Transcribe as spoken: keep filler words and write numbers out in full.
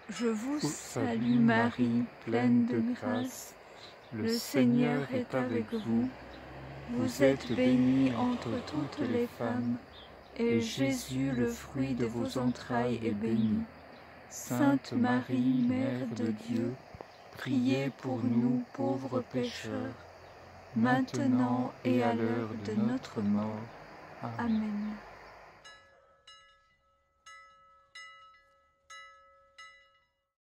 Je vous salue Marie, pleine de grâce. Le Seigneur est avec vous. Vous êtes bénie entre toutes les femmes, et Jésus, le fruit de vos entrailles, est béni. Sainte Marie, Mère de Dieu, priez pour nous pauvres pécheurs, maintenant et à l'heure de notre mort. Amen.